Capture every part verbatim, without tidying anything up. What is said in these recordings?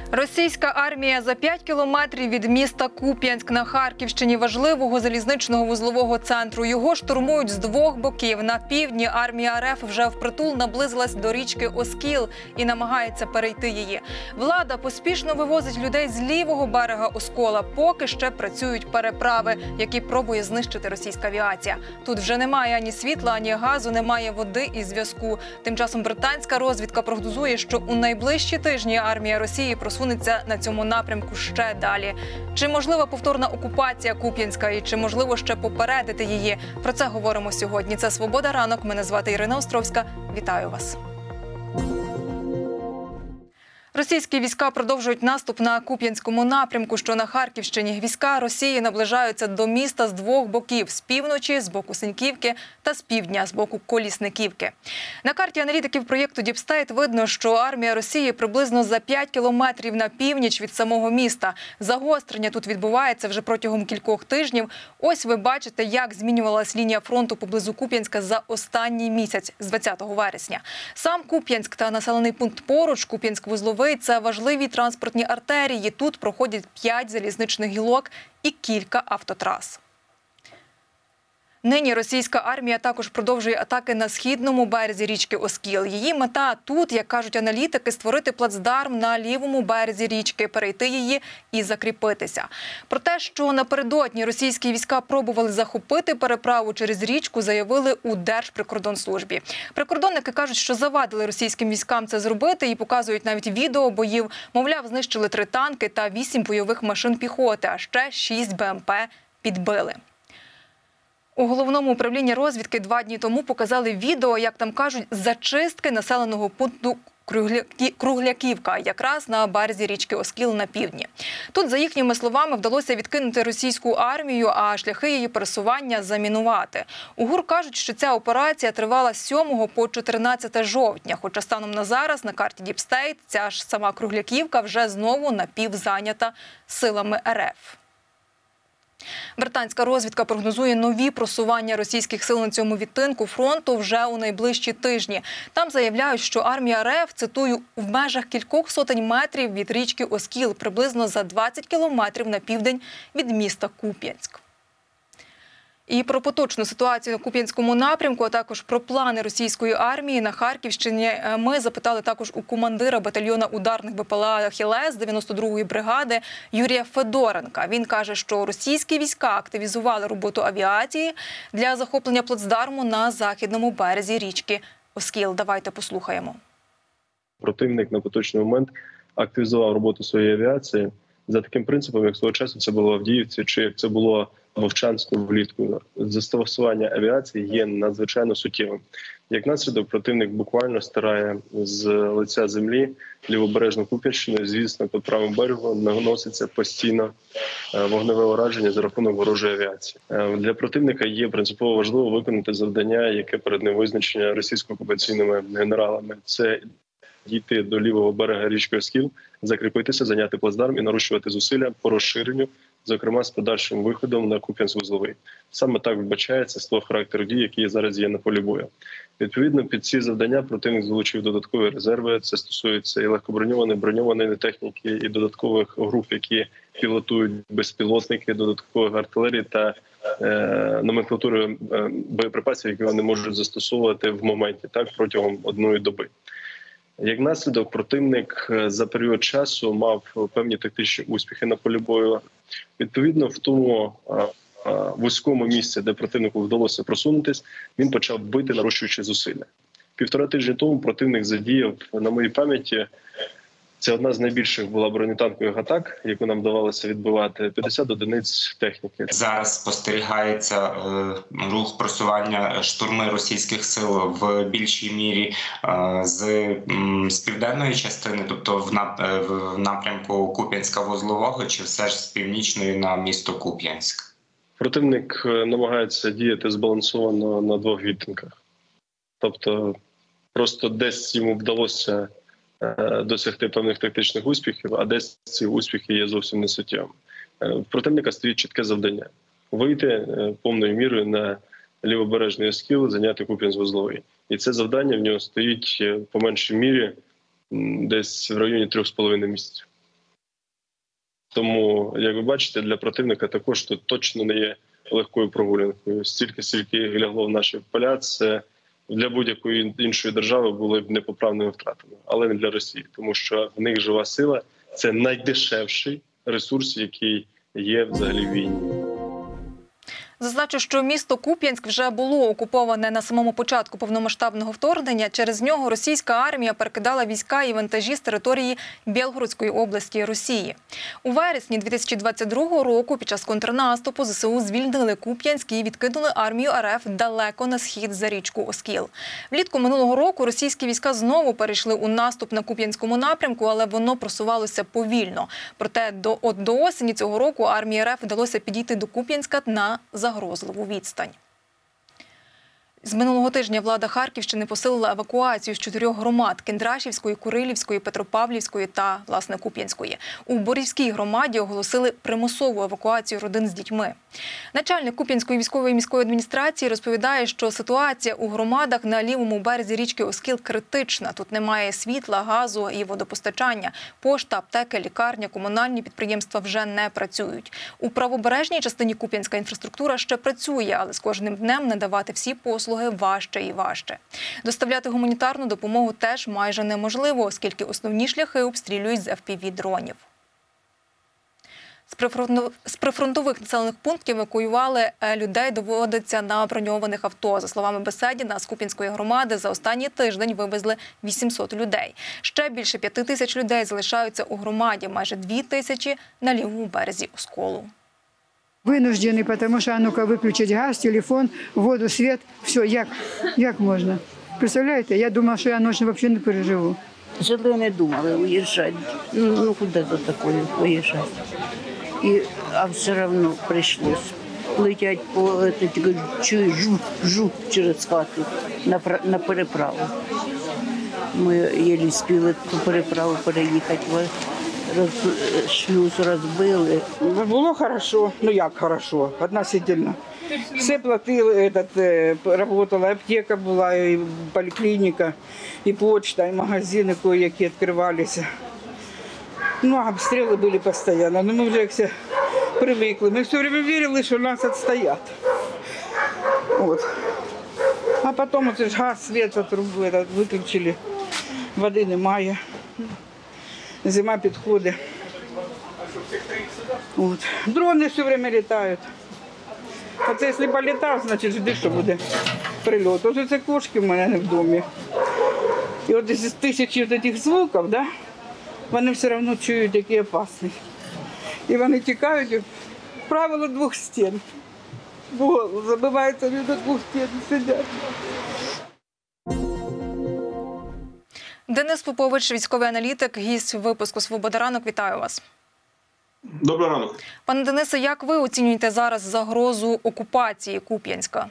Російська армія за п'ять кілометрів від міста Куп'янськ на Харківщині, важливого залізничного вузлового центру. Його штурмують з двох боків. На півдні армія РФ вже впритул наблизилась до річки Оскіл і намагається перейти її. Влада поспішно вивозить людей з лівого берега Оскола. Поки ще працюють переправи, які пробує знищити російська авіація. Тут вже немає ані світла, ані газу, немає води і зв'язку. Тим часом британська розвідка прогнозує, що у найближчі тижні армія Росії просунеться на цьому напрямку ще далі. Чи можлива повторна окупація Куп'янська і чи можливо ще попередити її? Про це говоримо сьогодні. Це «Свобода ранок». Мене звати Ірина Островська. Вітаю вас. Російські війська продовжують наступ на Куп'янському напрямку, що на Харківщині. Війська Росії наближаються до міста з двох боків – з півночі, з боку Синьківки та з півдня, з боку Колісниківки. На карті аналітиків проєкту Діпстейт видно, що армія Росії приблизно за п'ять кілометрів на північ від самого міста. Загострення тут відбувається вже протягом кількох тижнів. Ось ви бачите, як змінювалась лінія фронту поблизу Куп'янська за останній місяць з двадцятого вересня. Сам Куп'янськ та населений пункт поруч, Куп'янськ-Вузловий, це важливі транспортні артерії. Тут проходять п'ять залізничних гілок і кілька автотрас. Нині російська армія також продовжує атаки на східному березі річки Оскіл. Її мета тут, як кажуть аналітики, створити плацдарм на лівому березі річки, перейти її і закріпитися. Про те, що напередодні російські війська пробували захопити переправу через річку, заявили у Держприкордонслужбі. Прикордонники кажуть, що завадили російським військам це зробити і показують навіть відео боїв. Мовляв, знищили три танки та вісім бойових машин піхоти, а ще шість Б М П підбили. У Головному управлінні розвідки два дні тому показали відео, як там кажуть, зачистки населеного пункту Кругляківка, якраз на березі річки Оскіл на півдні. Тут, за їхніми словами, вдалося відкинути російську армію, а шляхи її пересування замінувати. У ГУР кажуть, що ця операція тривала з сьомого по чотирнадцяте жовтня, хоча станом на зараз на карті Діпстейт ця ж сама Кругляківка вже знову напівзайнята силами Р Ф. Британська розвідка прогнозує нові просування російських сил на цьому відтинку фронту вже у найближчі тижні. Там заявляють, що армія Р Ф, цитую, в межах кількох сотень метрів від річки Оскіл, приблизно за двадцять кілометрів на південь від міста Куп'янськ. І про поточну ситуацію на Куп'янському напрямку, а також про плани російської армії на Харківщині ми запитали також у командира батальйону ударних Б П Л А «Ахілес» дев'яносто другої бригади Юрія Федоренка. Він каже, що російські війська активізували роботу авіації для захоплення плацдарму на західному березі річки Оскіл. Давайте послухаємо. Противник на поточний момент активізував роботу своєї авіації за таким принципом, як свого часу це було в Авдіївці, чи як це було в Вовчанську влітку. Застосування авіації є надзвичайно суттєвим. Як наслідок, противник буквально стирає з лиця землі лівобережну Куп'янщину. Звісно, по правому берегу наноситься постійно вогневе ураження за рахунок ворожої авіації. Для противника є принципово важливо виконати завдання, яке перед ним визначено російсько-окупаційними генералами. Це дійти до лівого берега річки Оскіл, закріпитися, зайняти плацдарм і нарощувати зусилля по розширенню, зокрема з подальшим виходом на Куп'янськ-Вузловий. Саме так вбачається з того характеру дій, які зараз є на полі бою. Відповідно, під ці завдання противник залучив додаткові резерви. Це стосується і легкоброньованої, броньованої техніки, і додаткових груп, які пілотують безпілотники, додаткових артилерії та е, номенклатури е, боєприпасів, які вони можуть застосовувати в моменті, так, протягом одної доби. Як наслідок, противник за період часу мав певні тактичні успіхи на полі бою. Відповідно, в тому а, а, вузькому місці, де противнику вдалося просунутись, він почав бити, нарощуючи зусилля. Півтора тижні тому противник задіяв, на моїй пам'яті, це одна з найбільших була бронетанкових атак, яку нам вдавалося відбивати, п'ятдесят одиниць техніки. Зараз спостерігається е, рух просування штурми російських сил в більшій мірі е, з, м, з південної частини, тобто в, нап, е, в напрямку Куп'янська-Вузлового, чи все ж з північної на місто Куп'янськ? Противник намагається діяти збалансовано на двох відтинках. Тобто просто десь йому вдалося досягти певних тактичних успіхів, а десь ці успіхи є зовсім не суттєвими. В противника стоїть чітке завдання – вийти повною мірою на лівобережний Оскіл, зайняти Куп'янськ-Вузловий. І це завдання в нього стоїть по меншій мірі десь в районі трьох з половиною місяців. Тому, як ви бачите, для противника також тут точно не є легкою прогулянкою. Стільки, стільки лягло в наші поля, це для будь-якої іншої держави були б непоправними втратами, але не для Росії, тому що в них жива сила – це найдешевший ресурс, який є взагалі в війні. Зазначу, що місто Куп'янськ вже було окуповане на самому початку повномасштабного вторгнення. Через нього російська армія перекидала війська і вантажі з території Білгородської області Росії. У вересні дві тисячі двадцять другого року під час контрнаступу ЗСУ звільнили Куп'янськ і відкинули армію РФ далеко на схід за річку Оскіл. Влітку минулого року російські війська знову перейшли у наступ на Куп'янському напрямку, але воно просувалося повільно. Проте до, от до осені цього року армії РФ вдалося підійти до Куп'янська на загрозливу відстань. З минулого тижня влада Харківщини посилила евакуацію з чотирьох громад – Кіндрашівської, Курилівської, Петропавлівської та, власне, Куп'янської. У Борівській громаді оголосили примусову евакуацію родин з дітьми. Начальник Куп'янської військової міської адміністрації розповідає, що ситуація у громадах на лівому березі річки Оскіл критична. Тут немає світла, газу і водопостачання. Пошта, аптеки, лікарня, комунальні підприємства вже не працюють. У правобережній частині Куп'янська інфраструктура ще працює, але з кожним днем надавати всі послуги важче і важче. Доставляти гуманітарну допомогу теж майже неможливо, оскільки основні шляхи обстрілюють з еф пі ві-дронів. З прифронтових населених пунктів евакуювали людей доводиться на броньованих авто. За словами Беседіна, з Куп'янської громади за останній тиждень вивезли вісімсот людей. Ще більше п'яти тисяч людей залишаються у громаді, майже дві тисячі на лівому березі Осколу. Вынуждены, потому что, а ну-ка, выключить газ, телефон, воду, свет. Все, як, як можна? Представляєте, я думала, що я ночью вообще не переживу. Жили не думали уїжджати. Ну, ну куди до такої уїжджати? І, а все одно прийшлось. Летять по, чую, жу, жу через хату на, на переправу. Ми єлі спіли ту переправу переїхати. Роз, шлюз розбили. Було хорошо, ну як хорошо, относительно. Все платили, этот, працювала аптека була, і поліклініка, і почта, і магазини, які відкривалися. Ну, а обстріли були постійно, ну ми вже як привикли. Ми все время вірили, що нас відстоять. От. А потім оце ж газ, світ, трубу виключили, води немає. Зима підходить. От. Дрони все время літають. А це якщо політав, значить жди, що буде прильот. Ось це кошки в мене в домі. І от із тисячі цих звуків, да, вони все одно чують, які опасні. І вони тікають, правило двох стін. Бо забиваються люди двох стін, сидять. Денис Попович, військовий аналітик, гість випуску «Свобода ранок». Вітаю вас. Доброго ранку. Пане Денисе, як ви оцінюєте зараз загрозу окупації Куп'янська?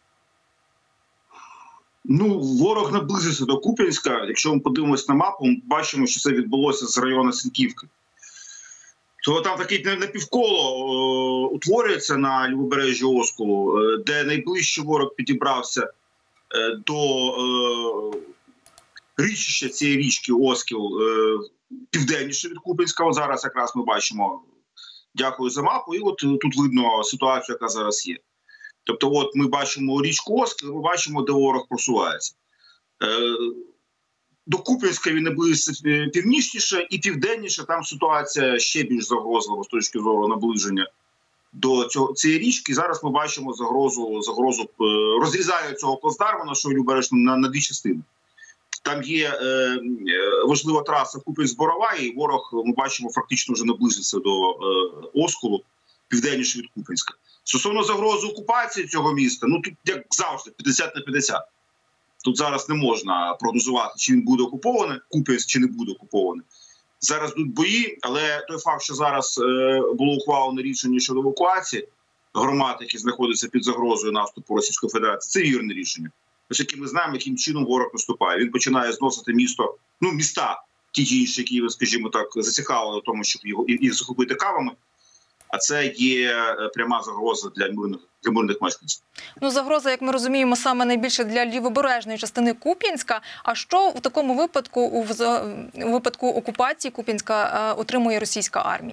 Ну, ворог наблизився до Куп'янська. Якщо ми подивимося на мапу, ми бачимо, що це відбулося з району Синьківки. То там таке напівколо е, утворюється на лівобережжі Осколу, е, де найближче ворог підібрався е, до е, річища цієї річки Оскіл, е, південніше від Куп'янська. От зараз якраз ми бачимо, дякую за мапу, і от тут видно ситуацію, яка зараз є. Тобто от ми бачимо річку Оскіл, ми бачимо, де ворог просувається. Е, До Куп'янська він наблизився північніше і південніше, там ситуація ще більш загрозлива з точки зору наближення до цього, цієї річки. Зараз ми бачимо загрозу, загрозу розрізання цього плацдарму нашого Любережного на, на дві частини. Там є е, важлива траса Куп'янськ-Борова, і ворог, ми бачимо, фактично вже наблизився до е, Осколу, південніше від Куп'янська. Стосовно загрози окупації цього міста, ну тут, як завжди, п'ятдесят на п'ятдесят. Тут зараз не можна прогнозувати, чи він буде окупований, Куп'янськ, чи не буде окупований. Зараз йдуть бої, але той факт, що зараз е, було ухвалено рішення щодо евакуації громад, які знаходяться під загрозою наступу Російської Федерації, це вірне рішення. Оскільки ми знаємо, яким чином ворог наступає. Він починає зносити місто, ну міста, ті чи інші, які, скажімо так, зацікавили в тому, щоб його, їх захопити кавами. А це є пряма загроза для мирних, для мирних мешканців. Ну, загроза, як ми розуміємо, саме найбільше для лівобережної частини Куп'янська. А що в такому випадку, у, у випадку окупації Куп'янська, отримує російська армія?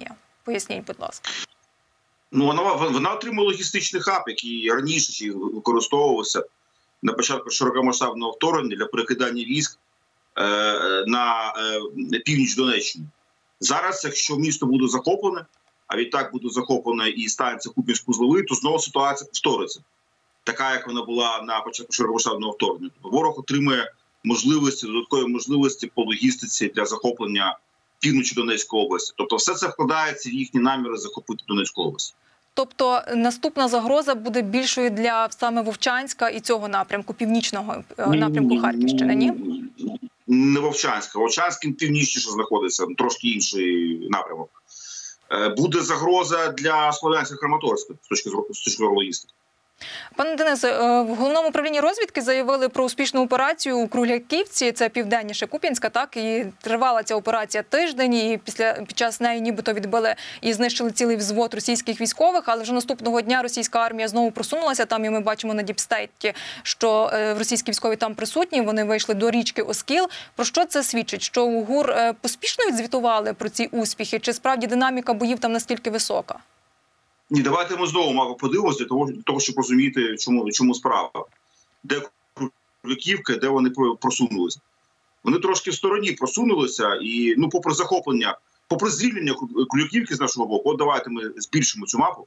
Поясніть, будь ласка. Ну, вона, вона отримала логістичний хаб, який раніше ще використовувався на початку широкомасштабного вторгнення для перекидання військ е, на е, північ Донеччини. Зараз, якщо місто буде захоплене, а відтак буде захоплена і станція Куп'янськ-Вузловий, то знову ситуація повториться. Така, як вона була на початку широкомасштабного вторгнення. Ворог отримує можливості, додаткові можливості по логістиці для захоплення півночі Донецької області. Тобто все це вкладається в їхні наміри захопити Донецьку область. Тобто наступна загроза буде більшою для саме Вовчанська і цього напрямку, північного напрямку Харківщини, ні? Не Вовчанська. Вовчанськ північніше знаходиться, трошки інший напрямок. Буде загроза для Слов'янська-Краматорська з точки зору логістики. Пане Денисе, в Головному управлінні розвідки заявили про успішну операцію у Кругляківці, це південніше Куп'янська, так, і тривала ця операція тиждень, і після, під час неї нібито відбили і знищили цілий взвод російських військових, але вже наступного дня російська армія знову просунулася там, і ми бачимо на Діпстейті, що російські військові там присутні, вони вийшли до річки Оскіл. Про що це свідчить? Що у ГУР поспішно відзвітували про ці успіхи, чи справді динаміка боїв там настільки висока? Ні, давайте ми знову мало подивимося для того, для того, щоб розуміти, чому, чому справа. Де Кругляківка, де вони просунулися. Вони трошки в стороні просунулися і, ну, попри захоплення, попри звільнення Кругляківки з нашого боку, от давайте ми збільшимо цю мапу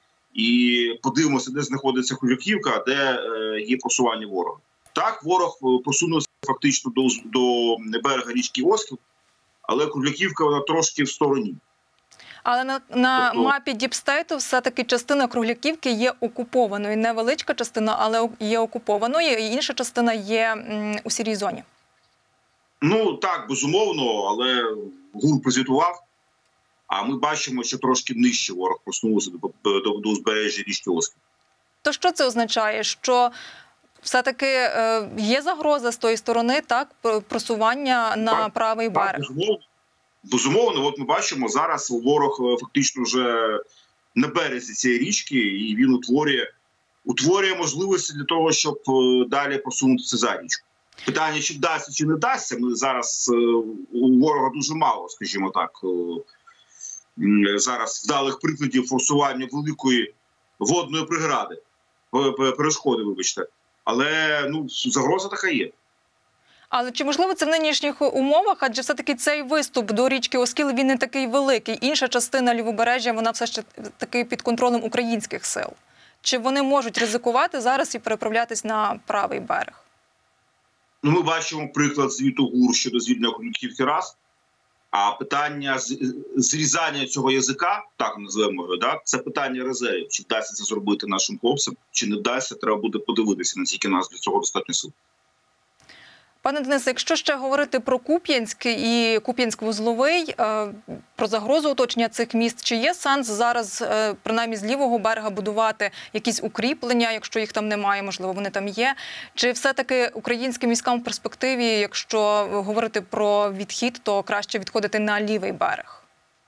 і подивимося, де знаходиться Кругляківка, а де е, є просування ворога. Так, ворог просунувся фактично до, до берега річки Оскіл, але Кругляківка, вона трошки в стороні. Але на, на мапі Діпстейту все-таки частина Кругляківки є окупованою. Невеличка частина, але є окупованою, і інша частина є м, у сірій зоні. Ну, так, безумовно, але ГУР прозвітував. А ми бачимо, що трошки нижче ворог проснувся до, до, до узбережжя річки Оскіл. То що це означає? Що все-таки е, є загроза з тої сторони, так, просування на так, правий берег? Так, безумовно. Безумовно, от ми бачимо, зараз ворог фактично вже на березі цієї річки, і він утворює, утворює можливості для того, щоб далі просунутися за річку. Питання, чи вдасться, чи не вдасться, ми зараз, у ворога дуже мало, скажімо так, зараз вдалих прикладів форсування великої водної прегради, перешкоди, вибачте. Але, ну, загроза така є. Але чи можливо це в нинішніх умовах? Адже все-таки цей виступ до річки Оскіл, він не такий великий. Інша частина лівобережжя, вона все ще таки під контролем українських сил. Чи вони можуть ризикувати зараз і переправлятись на правий берег? Ну, ми бачимо приклад звіту ГУР щодо звільнення Кругляківки раз. А питання зрізання цього язика, так називаємо його, да, це питання резервів. Чи вдасться це зробити нашим хлопцям, чи не вдасться, треба буде подивитися, наскільки нас для цього достатньо сил. Пане Денисе, якщо ще говорити про Куп'янськ і Куп'янськ-Вузловий, про загрозу оточення цих міст, чи є сенс зараз, принаймні з лівого берега, будувати якісь укріплення, якщо їх там немає, можливо, вони там є? Чи все-таки українським військам в перспективі, якщо говорити про відхід, то краще відходити на лівий берег?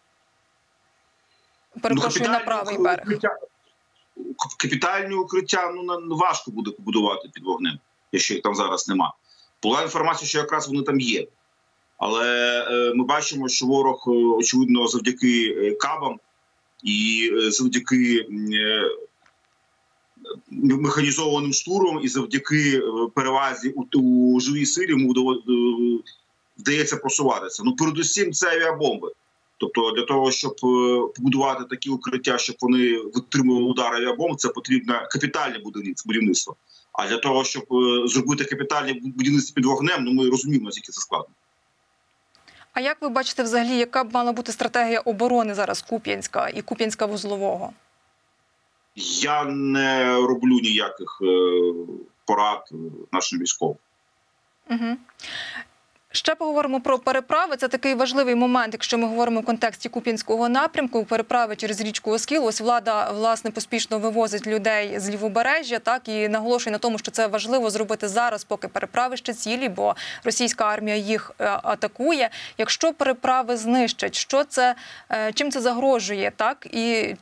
Перепрошую, ну, на правий берег. Укриття, капітальні укриття, ну, важко буде побудувати під вогнем, якщо їх там зараз немає. Була інформація, що якраз вони там є. Але е, ми бачимо, що ворог, очевидно, завдяки кабам і завдяки е, механізованим штурмам і завдяки перевазі у, у живій силі йому вдається просуватися. Ну, передусім, це авіабомби. Тобто для того, щоб побудувати такі укриття, щоб вони витримували удар авіабомб, це потрібно капітальне будівництво. А для того, щоб зробити капітальне будівництво під вогнем, ну ми розуміємо, наскільки це складно. А як ви бачите взагалі, яка б мала бути стратегія оборони зараз Куп'янська і Куп'янська-Вузлового? Я не роблю ніяких порад нашим військовим. Угу. Ще поговоримо про переправи. Це такий важливий момент, якщо ми говоримо в контексті Куп'янського напрямку. Переправи через річку Оскіл. Ось влада, власне, поспішно вивозить людей з лівобережжя, так, і наголошує на тому, що це важливо зробити зараз, поки переправи ще цілі, бо російська армія їх атакує. Якщо переправи знищать, що це, чим це загрожує, так? І чи,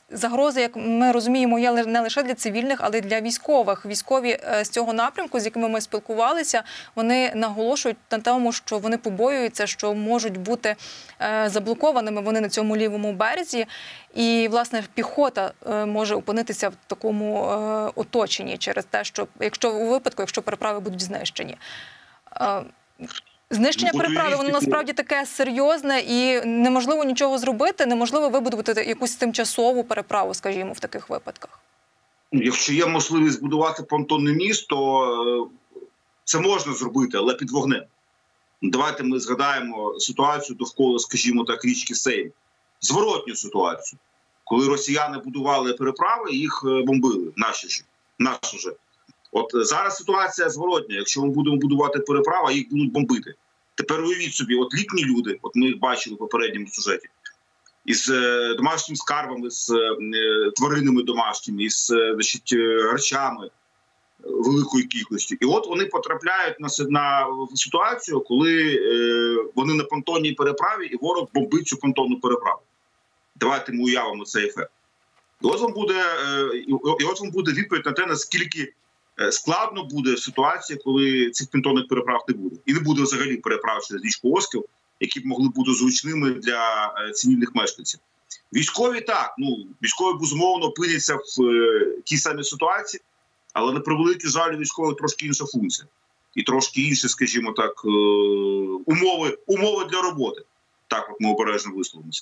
загрози, як ми розуміємо, є не лише для цивільних, але й для військових. Військові з цього напрямку, з якими ми спілкувалися, вони наголошують на тому, що вони побоюються, що можуть бути заблокованими вони на цьому лівому березі. І, власне, піхота може опинитися в такому оточенні через те, що якщо у випадку, якщо переправи будуть знищені. Знищення переправи, воно насправді таке серйозне і неможливо нічого зробити, неможливо вибудувати якусь тимчасову переправу, скажімо, в таких випадках. Якщо є можливість збудувати понтонний міст, то це можна зробити, але під вогнем. Давайте ми згадаємо ситуацію довкола, скажімо так, річки Сейм. Зворотню ситуацію. Коли росіяни будували переправи, їх бомбили, наші ж. Наші ж. От зараз ситуація зворотня. Якщо ми будемо будувати переправи, їх будуть бомбити. Тепер уявіть собі, от літні люди, от ми їх бачили в попередньому сюжеті, із е, домашнім скарбом, із е, тваринами домашніми, із е, значить, речами великої кількості. І от вони потрапляють на, на ситуацію, коли е, вони на понтонній переправі і ворог бомбить цю понтонну переправу. Давайте ми уявимо цей ефект. І от вам буде, е, і от вам буде відповідь на те, наскільки складно буде ситуація, коли цих понтонних переправ не буде. І не буде взагалі переправ через річку Оскіл, які б могли бути зручними для цивільних мешканців. Військові так, ну, військові, безумовно, опиняться в е, тій самій ситуації, але на превеликий жаль, у військових трошки інша функція. І трошки інші, скажімо так, е, умови, умови для роботи. Так, от ми обережно висловимося.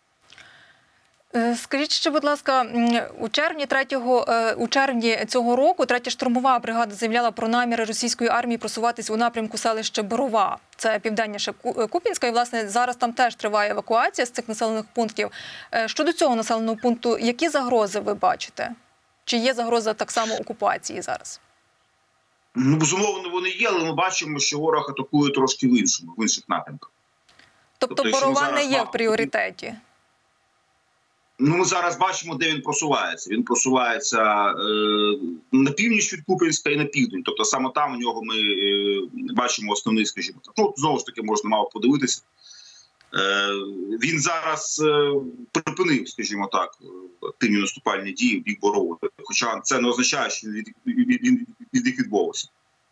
Скажіть ще, будь ласка, у червні, третього, у червні цього року третя штурмова бригада заявляла про наміри російської армії просуватись у напрямку селища Борова. Це південніше Куп'янська, і, власне, зараз там теж триває евакуація з цих населених пунктів. Щодо цього населеного пункту, які загрози ви бачите? Чи є загроза так само окупації зараз? Ну, безумовно, вони є, але ми бачимо, що ворог атакує трошки в іншому, в інших напрямках. Тобто, тобто Борова не є в пріоритеті? Ну, ми зараз бачимо, де він просувається. Він просувається е, на північ від Куп'янська і на південь. Тобто саме там у нього ми е, бачимо основний, скажімо так. Ну, знову ж таки, можна мало подивитися. Е, він зараз е, припинив, скажімо так, активні наступальні дії в бік Борови. Хоча це не означає, що він від, від, від, від них відмовився.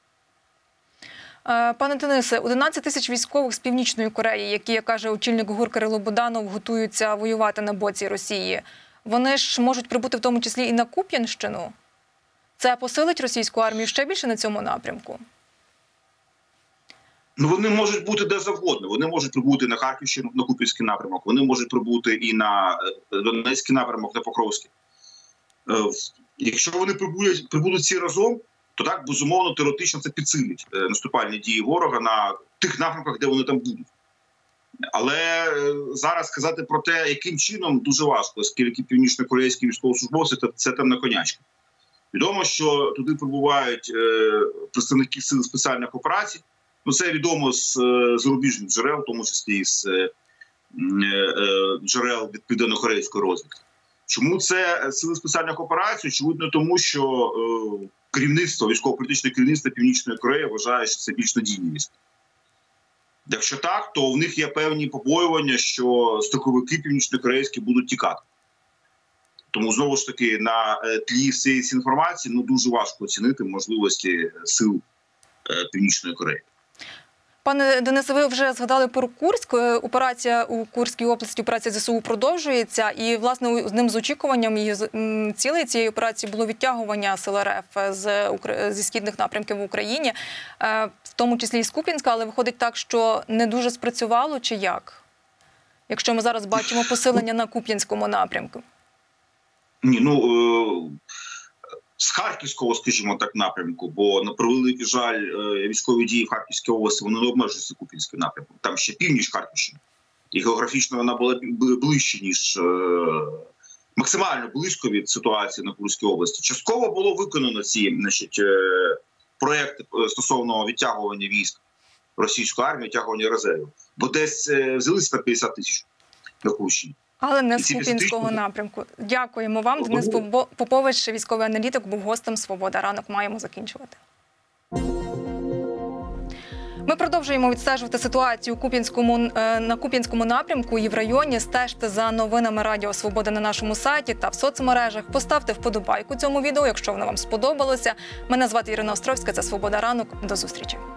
Пане Денисе, одинадцять тисяч військових з Північної Кореї, які, як каже очільник ГУР Кирило Буданов, готуються воювати на боці Росії, вони ж можуть прибути в тому числі і на Куп'янщину? Це посилить російську армію ще більше на цьому напрямку? Ну, вони можуть бути де завгодно. Вони можуть прибути на Харківщину, на Куп'янський напрямок. Вони можуть прибути і на Донецький напрямок, на Покровський. Якщо вони прибудуть, прибудуть всі разом, то так, безумовно, теоретично це підсилить наступальні дії ворога на тих напрямках, де вони там будуть. Але зараз сказати про те, яким чином, дуже важко, оскільки північно-корейські військовослужбовці – це темна конячка. Відомо, що туди прибувають представники сил спеціальних операцій. Ну, це відомо з зарубіжних джерел, в тому числі з джерел від південно-корейської розвідки. Чому це сили спеціальних операцій? Очевидно, тому що е, керівництво, військово-політичне керівництво Північної Кореї вважає, що це більш надійні війська. Якщо так, то в них є певні побоювання, що строковики північно-корейські будуть тікати. Тому, знову ж таки, на тлі всієї цієї інформації ну, дуже важко оцінити можливості сил е, Північної Кореї. Пане Денисе, ви вже згадали про Курськ. Операція у Курській області, операція ЗСУ продовжується. І, власне, одним з очікуванням її цілей цієї операції було відтягування сил РФ з, зі східних напрямків в Україні, в тому числі і з Куп'янська. Але виходить так, що не дуже спрацювало, чи як? Якщо ми зараз бачимо посилення на Куп'янському напрямку. Ні, ну... З Харківського, скажімо так, напрямку, бо, на превеликий жаль, військові дії в Харківській області, вони не обмежуються Куп'янським напрямком. Там ще північ Харківщини. І географічно вона була ближче, ніж максимально близько від ситуації на Курській області. Частково було виконано ці, значить, проєкти стосовно відтягування військ російської армії, відтягування резервів. Бо десь взялися на п'ятдесят тисяч на Курщині. Але не з Куп'янського напрямку. Дякуємо вам. Денис Попович, військовий аналітик, був гостем «Свобода ранок». Маємо закінчувати. Ми продовжуємо відстежувати ситуацію у Куп'янському, е, на Куп'янському напрямку і в районі. Стежте за новинами Радіо Свобода на нашому сайті та в соцмережах. Поставте вподобайку цьому відео, якщо воно вам сподобалося. Мене звати Ірина Островська, це «Свобода ранок». До зустрічі.